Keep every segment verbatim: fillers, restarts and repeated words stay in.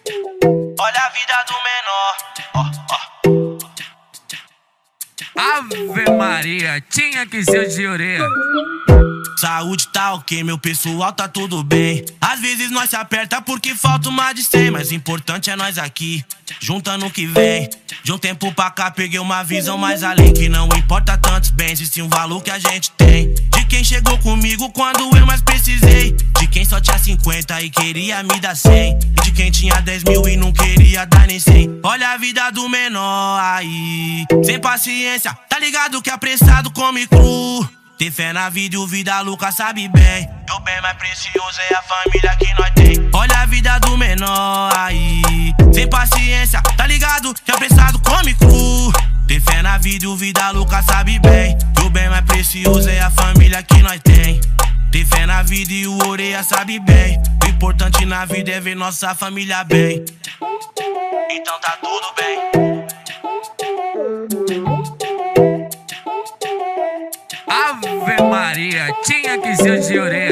Olha a vida do menor. Ó, ó. Ave Maria, tinha que ser de orelha. Saúde tá ok, meu pessoal tá tudo bem. Às vezes nós se aperta porque falta uma de cem, mas importante é nós aqui, juntando o que vem. De um tempo pra cá peguei uma visão mais além, que não importa tantos bens, e sim o valor que a gente tem. De quem chegou comigo quando eu mais precisei, de quem só tinha cinquenta e queria me dar cem, e de quem tinha dez mil e não queria dar nem cem. Olha a vida do menor aí, sem paciência, tá ligado que apressado come cru. Ter fé na vida e o vida louca sabe bem, e o bem mais precioso é a família que nós tem. Olha a vida do menor aí, sem paciência, tá ligado que apressado come cru. Ter fé na vida e o vida louca sabe bem, e o bem mais precioso é a família que nós tem. Ter fé na vida e o orelha sabe bem, o importante na vida é ver nossa família bem. Então tá tudo bem. Ave Maria, tinha que ser de orelha.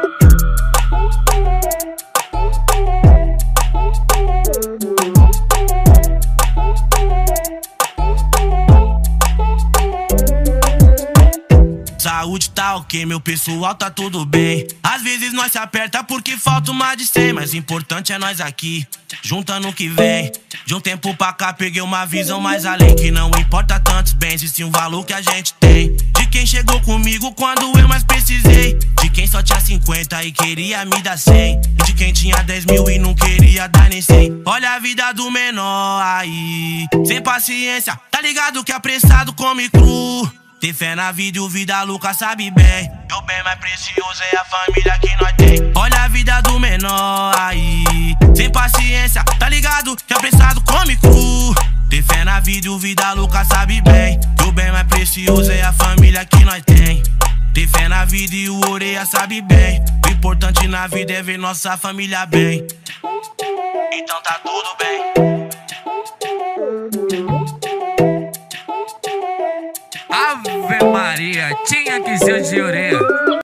Saúde tá ok, meu pessoal tá tudo bem. Às vezes nós se aperta porque falta uma de cem, mas importante é nós aqui, juntando o que vem. De um tempo pra cá peguei uma visão mais além, que não importa tantos bens, e sim o valor que a gente tem. De quem chegou comigo quando eu mais precisei, de quem só tinha cinquenta e queria me dar cem, e de quem tinha dez mil e não queria dar nem cem. Olha a vida do menor aí, sem paciência, tá ligado que apressado come cru. Ter fé na vida e o vida louca sabe bem, e o bem mais precioso é a família que nós tem. Olha a vida do menor aí, sem paciência, tá ligado que apressado come cru. Ter fé na vida e o vida louca sabe bem, e o bem mais precioso é a família que nós tem. Ter fé na vida e o orelha sabe bem, o importante na vida é ver nossa família bem. Então tá tudo bem. Ave Maria, tinha que ser de orelha.